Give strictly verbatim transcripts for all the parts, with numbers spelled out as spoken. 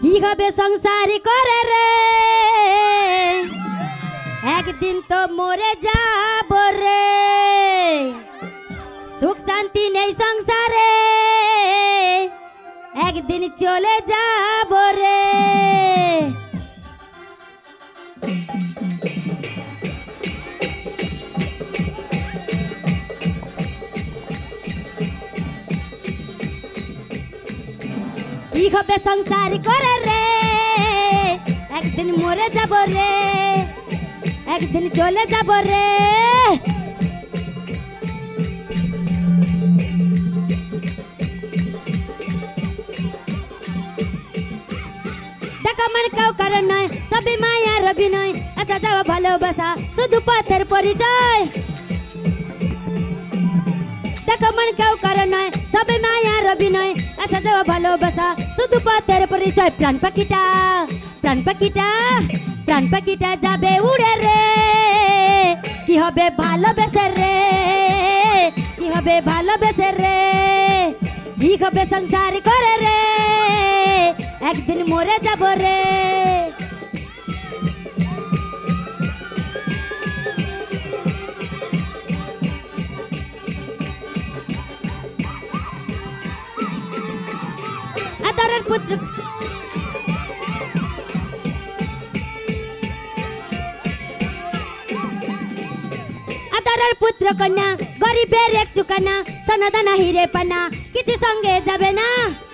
কি হবে সংসারী করে রে একদিন তো মরে যাব রে সুখ শান্তি নেই সংসারে একদিন চলে যাব রে কি হবে সংসার করে রে একদিন মরে যাব রে একদিন চলে যাব রে দেখা মানে কাউ কারণ নয় সবই মায়ার অভিনয় আসা যাওয়া ভালোবাসা শুধু পথের পরিচয় দেখা মানে কাউ কারণ নয় সবই মায়ার অভিনয় আসা যাওয়া ভালোবাসা শুধু পথের পরিচয় প্রাণ পাখিটা প্রাণ পাখিটা প্রাণ পাখিটা যাবে উড়ে রে কি হবে ভালোবেসে রে কি হবে ভালোবেসে রে কি হবে সংসার করে রে একদিন মরে যাব রে আদরের পুত্র আদরের পুত্র কন্যা গরিবের এক চুকানা সোনাদানা হিরে পানা কিছু সঙ্গে যাবে না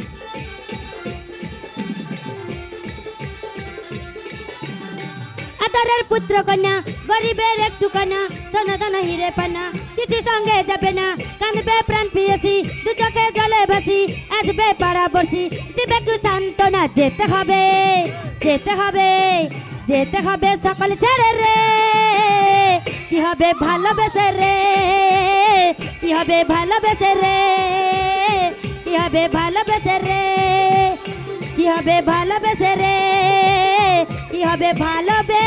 আদরের পুত্র কন্যা গরিবের এক চুকানা সোনাদানা হিরে পানা কিছু সঙ্গে যাবে না কাঁদবে প্রাণ পিয়েছি দু চোখে জলে ভাসি আসবে পাড়া বসি দিবে একটু সান্ত্বনা যেতে হবে যেতে হবে যেতে হবে সকল ছেড়ে রে কি হবে ভালোবেসে রে কি হবে ভালোবেসে রে কি হবে ভালোবেসে রে কি হবে ভালোবেসে রে কি হবে ভালোবেসে